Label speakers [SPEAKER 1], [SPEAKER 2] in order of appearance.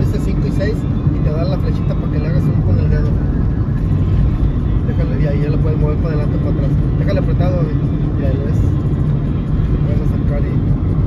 [SPEAKER 1] dice 5 y 6 y te da la flechita para que le hagas un con el dedo. Déjale, y ahí ya lo puedes mover para adelante o para atrás. Déjale apretado, y ahí ves. Te puedes acercar y